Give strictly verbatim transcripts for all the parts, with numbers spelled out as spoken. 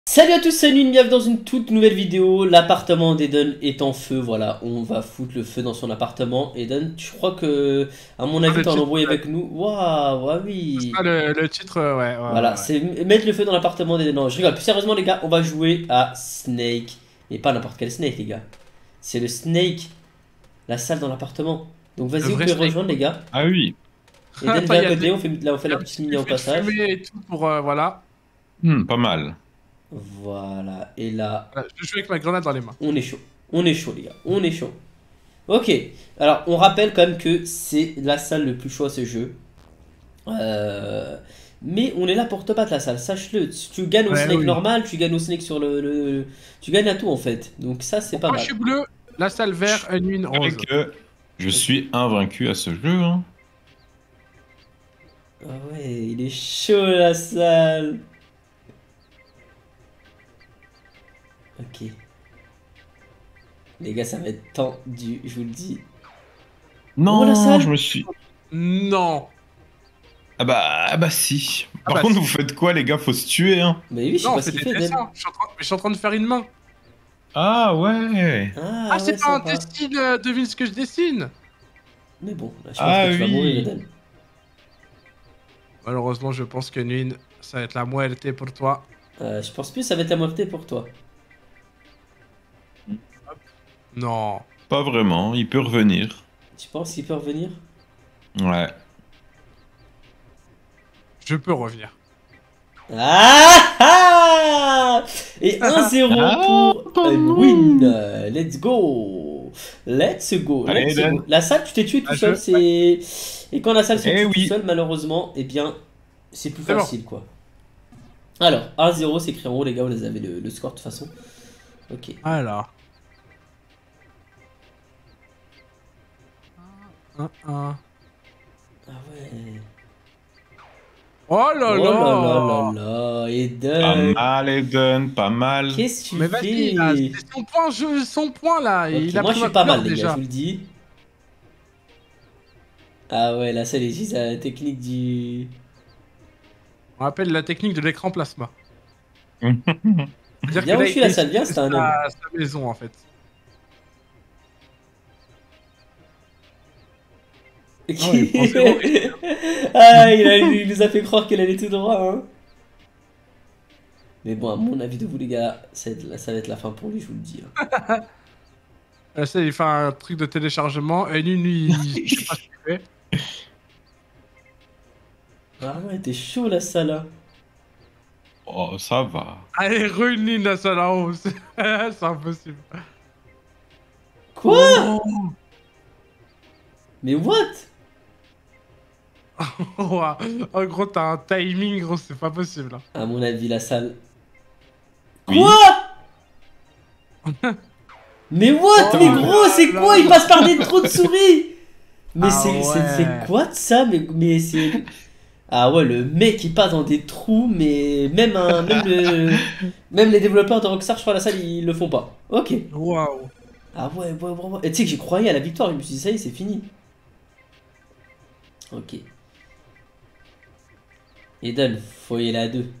Salut à tous, c'est Nune, bienvenue dans une toute nouvelle vidéo. L'appartement d'Eden est en feu, voilà, on va foutre le feu dans son appartement. Eden, je crois que, à mon avis, Le t'es en titre, embrouille ouais. avec nous. Waouh, ouais, oui. Ah, le, le titre, euh, ouais, ouais, Voilà, ouais, ouais. c'est mettre le feu dans l'appartement d'Eden. Non, je rigole, plus sérieusement les gars, on va jouer à Snake. Mais pas n'importe quel Snake les gars. C'est le Snake, la salle dans l'appartement. Donc Le vas-y, vous vrai pouvez Snake. rejoindre les gars. Ah oui. Eden Attends, vient il à y a, des- côté, on fait, là, on fait il y la a un petite petit mini en effet de passage. fumée et tout pour, euh, voilà. Hmm, pas mal. Voilà, et là, Voilà, je joue avec ma grenade dans les mains. on est chaud. On est chaud les gars, on est chaud. Ok, alors on rappelle quand même que c'est la salle le plus chaud à ce jeu. Euh, Mais on est là pour te battre la salle, sache-le. Si tu gagnes au Ouais, snake oui. normal, tu gagnes au snake sur le, le- tu gagnes à tout en fait. Donc ça c'est Donc pas moi, je mal. suis bleu, la salle vert, une une C'est vrai rose. que je suis invaincu à ce jeu. Hein. Ah ouais, il est chaud la salle. Ok. Les gars, ça va être tendu, je vous le dis. Oh la Non, salle. je me suis. Non. Ah bah, ah bah si. Ah Par bah contre, si. vous faites quoi, les gars? Faut se tuer, hein. Mais oui, je sais Non, on pas ce fait qu'il des fait Eden. dessins. Je suis, en train... mais je suis en train de faire une main. Ah ouais. Ah, Ah ouais, c'est pas un sympa. dessin, euh, devine ce que je dessine. Mais bon, là, je pense Ah que tu vas mourir oui. Eden. Malheureusement, je pense que Nune, ça va être la moelle pour toi. Euh, je pense plus que ça va être la moitié pour toi. Non. Pas vraiment. Il peut revenir. Tu penses qu'il peut revenir? Ouais. Je peux revenir. Ah ah Et un zéro Ah, pour pas Win. mal. Let's go. Let's go. Allez, Let's Eden. go. La salle, tu t'es tué tout Ah, seul. je- C'est Et quand la salle se Eh tue tout oui. seul, malheureusement, eh bien, c'est plus C'est bon. facile, quoi. Alors, un zéro, c'est écrit en haut, les gars. Vous avez le, le score de toute façon. Ok. Alors. Un, un. Ah ouais. Oh là Oh là là là. là là. Pas Eden. mal, Eden. Pas mal. Qu'est-ce que tu Mais vas-y, là, fais? c'est son point, je... son point là. Ok, Il a moi pris je ma suis pas couleur, mal, les gars, déjà. je vous le dis. Ah ouais, là, ça, les c'est la technique du. On appelle la technique de l'écran plasma. C'est-à-dire Viens que où là, je suis, la il salle, viens, c'est un homme. sa, sa maison en fait. Ok. Ah ouais, il prend zéro risque. Ah, il, a- il nous a fait croire qu'elle allait tout droit, hein. Mais bon, à mon avis de vous, les gars, ça va être, la- ça va être la fin pour lui, je vous le dis. hein. Là, ça, il fait un truc de téléchargement et lui, lui, il... je sais pas ce qu'il fait. Ah ouais, t'es chaud, la salle. hein. Oh, ça va. Allez, ruine la salle en haut. C'est c'est impossible. Quoi? Oh. Mais what? Ouah. En gros, t'as un timing, gros, c'est pas possible. hein. À mon avis, la salle. Oui. Quoi? Mais what? Oh Mais gros, c'est là quoi? là. Il passe par des trous de souris! Mais Ah c'est c'est- ouais. c'est quoi de ça? Mais, mais c'est. Ah ouais, le mec il passe dans des trous, mais même, un, même, le, même les développeurs de Rockstar, je crois, la salle, ils le font pas. Ok. Waouh. Ah ouais, ouais, ouais, ouais. Et tu sais que j'y croyais à la victoire, je me suis dit, ça y est, c'est fini. Ok. Eden, faut y aller à deux.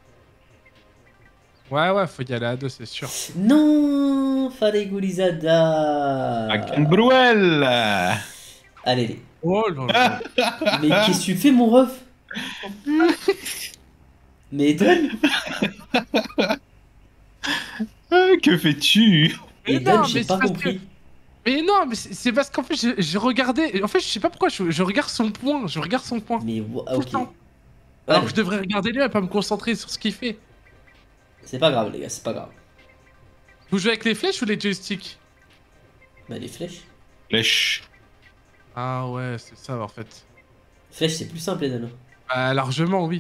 Ouais, ouais, faut y aller à deux, c'est sûr. Non, Faregulizada. Akenbruel. Allez, allez. Oh là là. Mais qu'est-ce que tu fais, mon ref? Mais Eden? Ah, que fais-tu? Mais Eden, non, j'ai mais pas c'est parce compris. que- Mais non, mais c'est c'est parce qu'en fait, je, je regardais. En fait, je sais pas pourquoi, je, je regarde son point. Je regarde son point. Mais wa- Tout le ok. temps. Alors Allez. que je devrais regarder lui et pas me concentrer sur ce qu'il fait. C'est pas grave, les gars, c'est pas grave. Vous jouez avec les flèches ou les joysticks? Bah, les flèches. Flèche. Ah ouais, c'est ça en fait. Flèches, c'est plus simple, Eden. Bah, largement, oui.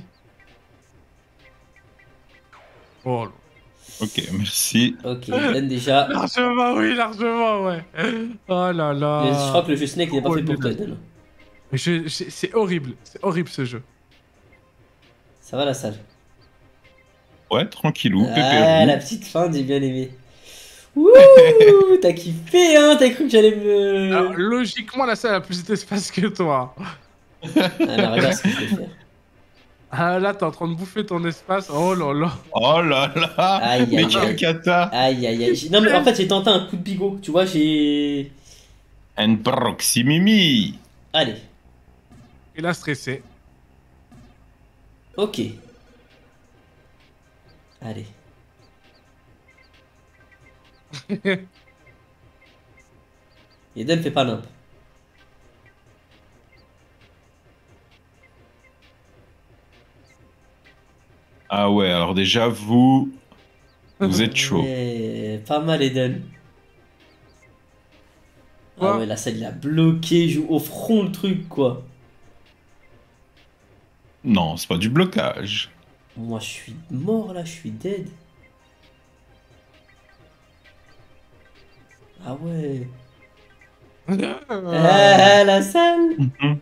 Oh là. Ok, merci. Ok, Eden, déjà. Largement, oui, largement, ouais. Oh là là. le- Je crois que le jeu Snake, il est pas Oh, fait pour toi, Eden. Eden. Mais je- je- c'est horrible. C'est horrible ce jeu. Ça va, la salle? Ouais, tranquillou, Ah, pépérou. la petite fin, j'ai bien aimé. Wouh, t'as kiffé, hein? T'as cru que j'allais me. Alors, logiquement, la salle a plus d'espace que toi. Ah, mais regarde ce que je vais faire. Ah là, t'es en train de bouffer ton espace. Oh là là. Oh là là. Aïe, Mais aïe, quel aïe. cata. Aïe, aïe, aïe. J'ai- Non, mais en fait, j'ai tenté un coup de bigot. Tu vois, j'ai. Un proximimi. Allez. Il a stressé. Ok. Allez. Eden fait pas nimp. Ah ouais, alors déjà, vous... Vous êtes chaud. Ouais, pas mal, Eden. Ah Quoi? ouais, la salle, il a bloqué, joue au front le truc, quoi. Non, c'est pas du blocage. Moi, je suis mort, là, je suis dead. Ah ouais. Ah, la salle. Mhm.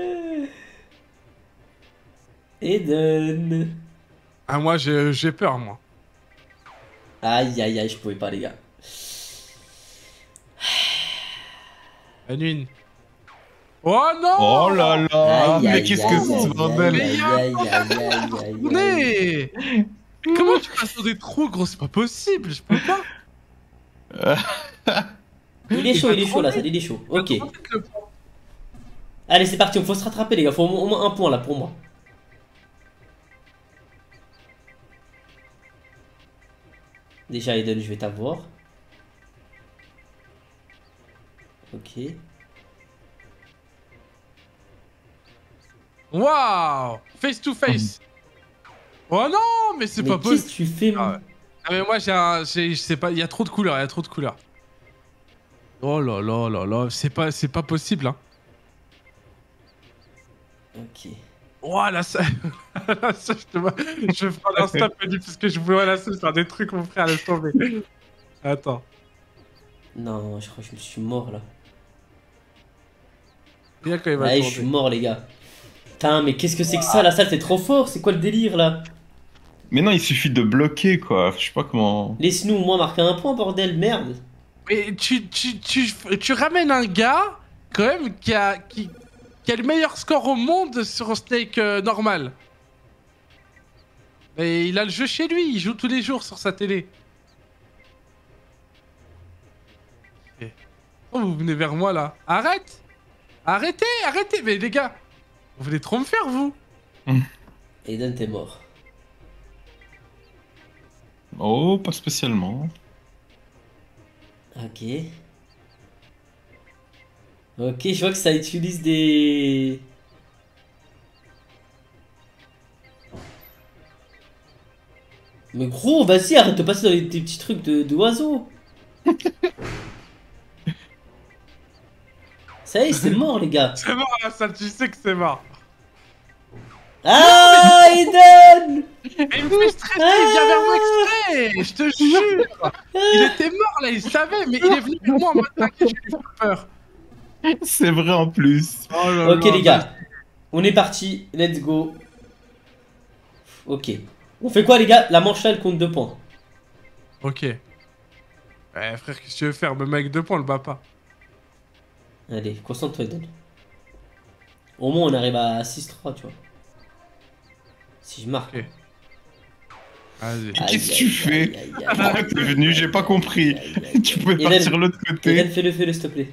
Eden. Ah, moi, j'ai j'ai peur, moi. Aïe, aïe, aïe, je pouvais pas, les gars. Anune. Oh non! Oh là là. Aïe, Mais aïe, qu'est-ce aïe, que aïe, c'est ce aïe, bordel? aïe, aïe, aïe, aïe, aïe, aïe, aïe. Tournez! Comment tu passes sur des trous, gros? C'est pas possible, je peux pas. Il est chaud, il est chaud, là, trempé. ça, il est chaud. Ok. Comment tu le prends? Allez, c'est parti, il faut se rattraper, les gars. Faut au moins au moins un point, là, pour moi. Déjà, Eden, je vais t'avoir. Ok. Waouh! Face to face. Oh non, mais c'est Mais pas qu'est-ce possible. que tu fais, Ah ouais. Ah mais moi j'ai un, j'ai- je sais pas, il y a trop de couleurs, il y a trop de couleurs. Oh là là là là, c'est pas, c'est pas possible hein. Ok. Ouah la salle, la salle, je te vois, je vais prendre un stop Eddie, parce que je vois la salle faire des trucs mon frère, laisse tomber. Attends. Non, je crois que je me suis mort, là. Bien quand il va Allez, je suis tourner. mort, les gars. Putain, mais qu'est-ce que c'est que ça, la salle, c'est trop fort. C'est quoi le délire, là? Mais non, il suffit de bloquer, quoi. Je sais pas comment... Laisse-nous au moins marquer un point, bordel, merde. Mais tu, tu, tu, tu ramènes un gars, quand même, qui a, qui, qui a le meilleur score au monde sur un Snake euh, normal. Et il a le jeu chez lui, il joue tous les jours sur sa télé. Et- Oh, vous venez vers moi là. Arrête! Arrêtez, arrêtez! Mais les gars, vous voulez trop me faire, vous? Eden, t'es mort. Oh, pas spécialement. Ok. Ok, je vois que ça utilise des... Mais gros, vas-y, arrête de passer dans les, tes petits trucs de, de oiseaux. Ça y est, c'est mort, les gars. C'est mort la salle, tu sais que c'est mort. Ah, Eden! Mais il me fait stresser, il vient vers moi exprès! Je te jure! Il était mort là, il savait, mais il est venu vers moi en mode t'inquiète, je lui fais peur. C'est vrai en plus. Oh là Ok, là, les gars. On est parti, let's go. Ok. On fait quoi, les gars? La manche là, elle compte deux points. Ok. Ouais, frère, qu'est-ce que tu veux faire? Même avec deux points, on le bat pas. Allez, concentre-toi, Eden. Au moins, on arrive à six trois, tu vois. Si je marque. Ok. Vas-y. Aïe, Qu'est-ce que aïe, tu aïe, fais? aïe, aïe, aïe. Pourquoi t'es venu? J'ai pas compris. Aïe, aïe, aïe. Tu pouvais Eden, partir de l'autre côté. Eden, fais-le, fais-le, s'il te plaît.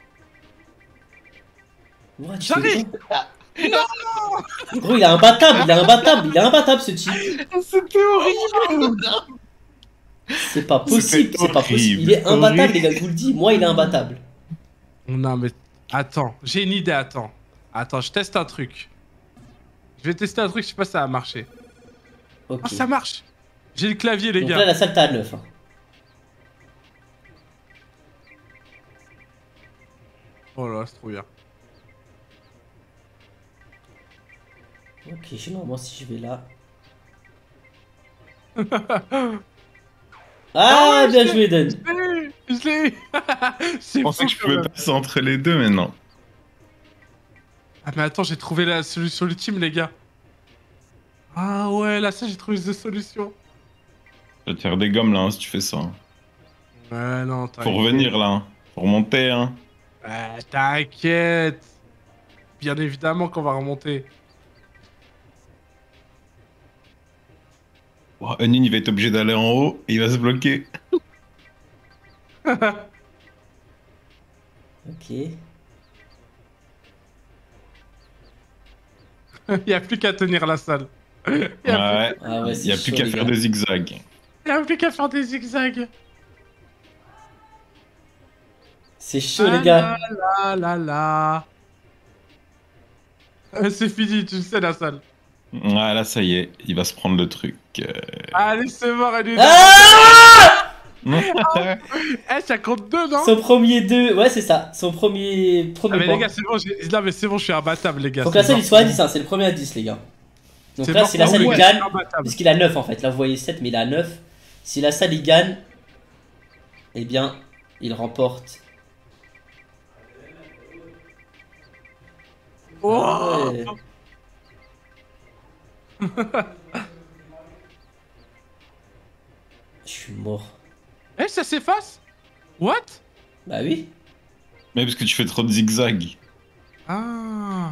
What, tu fais J'arrive. quoi? Gros, il est imbattable, il est imbattable, il est imbattable, ce type. C'était horrible. C'est pas possible, C'était c'est pas possible. Il horrible, est imbattable, horrible. les gars, je vous le dis. Moi, il est imbattable. Non, mais. Attends, j'ai une idée, attends. Attends, je teste un truc. Je vais tester un truc, je sais pas si ça va marcher. Ok. Ah, ça marche! J'ai le clavier, les Donc gars. là, la salle, t'as à neuf. Hein. Oh là, c'est trop bien. Ok, généralement, si je vais là. Ah, ouais, bien je joué, Eden. Je l'ai eu! Je l'ai eu! C'est Je fou pensais que je quand pouvais même. passer entre les deux, mais non. Ah, mais attends, j'ai trouvé la solution ultime, les gars. Ah ouais, là, ça, j'ai trouvé des solutions. Je vais te faire des gommes là, hein, si tu fais ça. Ouais, non, t'inquiète. Faut revenir là. Hein. Faut remonter, hein. Ouais, t'inquiète. Bien évidemment qu'on va remonter. Oh, Onion, il va être obligé d'aller en haut et il va se bloquer. Ok. Il n'y a plus qu'à tenir la salle. Il n'y a, Ouais. Ah ouais, Il c'est n'y a plus chaud, qu'à les faire gars. des zigzags. y a plus qu'à faire des zigzags. C'est chaud, Ah les gars. là là là. Euh, C'est fini, tu sais, la salle. Ouais, là, ça y est, il va se prendre le truc. Euh... Allez, c'est mort, elle est Ah Eh, ça compte deux, non? Son premier deux. Ouais, c'est ça. Son premier, Ah, premier mais point. les gars, c'est bon, j'ai- non, mais c'est bon, je suis imbattable, les gars. Faut que c'est la salle mort. il soit à dix, hein. C'est le premier à dix, les gars. Donc C'est là, mort si la pour salle moi, il je suis gagne. imbattable. Parce qu'il a neuf en fait. Là, vous voyez sept, mais il a neuf. Si la salle il gagne. Eh bien, il remporte. Oh Ah ouais. Je suis mort. Eh, ça s'efface? What? Bah oui. Mais parce que tu fais trop de zigzags. Ah.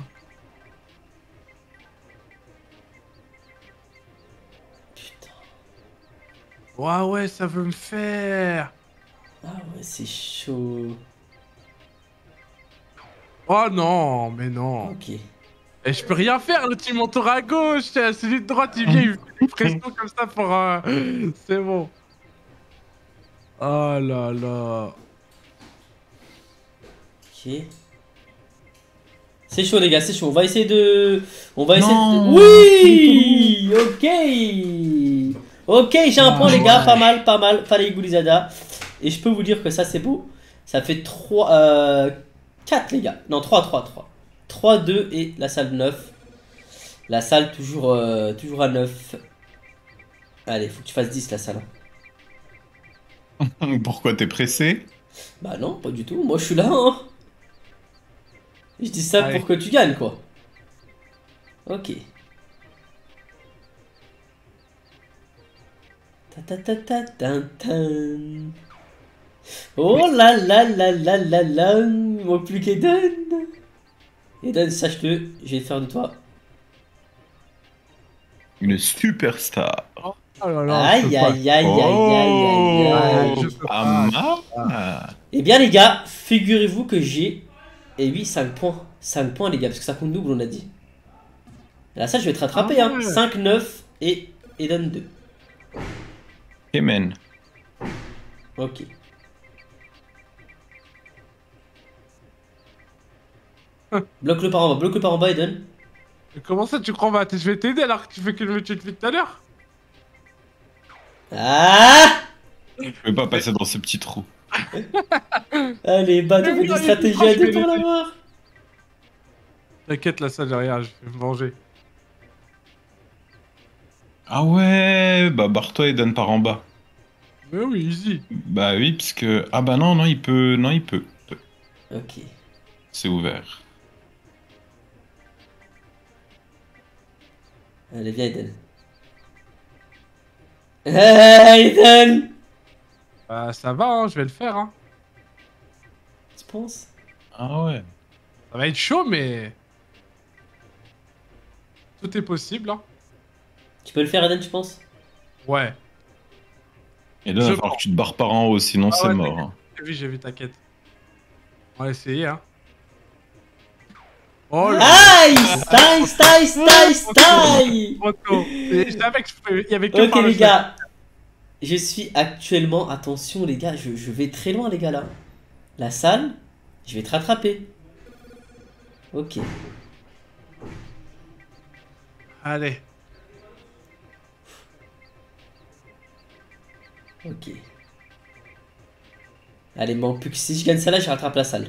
Putain. Ouais, ouais, ça veut me faire. Ah ouais, c'est chaud. Oh non, mais non. Ok. Et je peux rien faire, le team monte à gauche. Celui de droite, il vient, il fait une pression comme ça pour. Euh... C'est bon. Oh là là. Ok. C'est chaud les gars, c'est chaud. On va essayer de... On va essayer Non. de... Oui. Ok. Ok, j'ai un point les gars, pas mal, pas mal. Fallait Goulizada. Et je peux vous dire que ça c'est beau. Ça fait trois... Euh, quatre les gars. Non, trois, trois, trois. trois, deux et la salle neuf. La salle toujours, euh, toujours à neuf. Allez, faut que tu fasses dix la salle. Pourquoi t'es pressé? Bah non, pas du tout. Moi je suis là. Hein. Je dis ça Allez. pour que tu gagnes quoi. Ok. Ta ta ta ta tan, tan. Oh là là là là là là. Il manque plus qu'Eden. Eden, sache-le, je vais faire de toi. Une superstar. Oh là là. je peux Aïe pas. aïe aïe aïe aïe aïe aïe. Oh. je peux Ah, pas. ma- Eh bien les gars, figurez-vous que j'ai... Et oui, cinq points. cinq points les gars, parce que ça compte double on a dit. Là ça je vais te rattraper Ah hein. ouais. cinq, neuf et Eden deux. Ok, man. Ok. Bloque-le par en bas, bloque-le par en bas Eden. Mais comment ça, tu crois, va je vais t'aider alors que tu fais que le métier depuis tout à l'heure? Ah. Je vais pas passer dans ce petit trou. Allez, bah Mais on fait oui, des il est stratégies proche, à deux mais pour il est- l'avoir. T'inquiète, là, ça, j'ai rien, je vais me venger. Ah ouais, bah barre-toi et donne par en bas. Mais oui, easy. Bah oui, puisque... Ah bah non, non, il peut... Non, il peut. Il peut. Ok. C'est ouvert. Allez, viens Eden. Hey Eden. Bah, ça va, hein, je vais le faire, hein. Tu penses? Ah ouais. Ça va être chaud, mais... Tout est possible, hein. Tu peux le faire Eden, tu penses? Ouais. Et là, il Je va falloir que tu te barres par en haut, sinon Ah c'est ouais, mort. hein. J'ai vu, j'ai vu, t'inquiète. On va essayer, hein. Oh là Aïe. Style, style, style, style. trop tôt. Et je savais que je pouvais- il y avait que Ok par le les jeu. gars, je suis actuellement, attention les gars, je, je vais très loin les gars là. La salle, je vais te rattraper. Ok. Allez. Ok. Allez, il manque plus que si je gagne ça là, je rattrape la salle.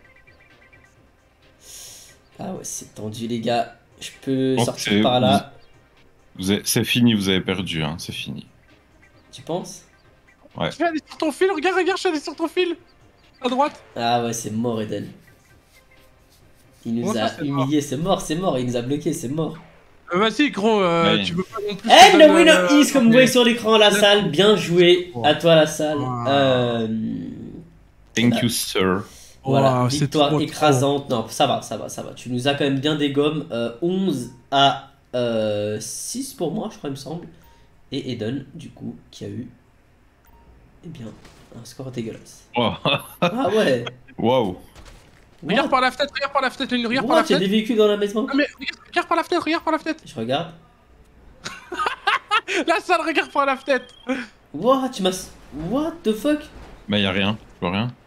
Ah ouais, c'est tendu les gars. Je peux Donc, sortir c'est- par là. Vous avez- C'est fini, vous avez perdu, hein, c'est fini. Tu penses? Je vais aller sur ton fil, regarde, regarde, je suis allé sur ton fil. À droite. Ah ouais, c'est mort Eden. Il nous Comment ça, a c'est humilié, c'est mort, c'est mort. Il nous a bloqué, c'est mort. Euh, Vas-y, gros, euh, Ouais. tu veux pas non plus... And que the je donne, winner euh, is, comme vous voyez sur l'écran, la salle. Bien joué. Ouais. À toi la salle. Ouais. Euh... Thank Bah. you, sir. Voilà, Wow, c'est victoire trop, écrasante. Non, ça va, ça va, ça va. Tu nous as quand même bien des gommes. Euh, onze à euh, six pour moi, je crois, il me semble. Et Eden, du coup, qui a eu, eh bien, un score dégueulasse. Oh. Ah ouais. Waouh. Regarde What? par la fenêtre, regarde par la fenêtre, Lune, regarde par What? la Il y a fenêtre. des véhicules dans la maison. Ah mais regarde, regarde par la fenêtre, regarde par la fenêtre. Je regarde. La salle, regarde par la fenêtre. What? Tu m'as... What the fuck? Bah, y a rien. Je vois rien.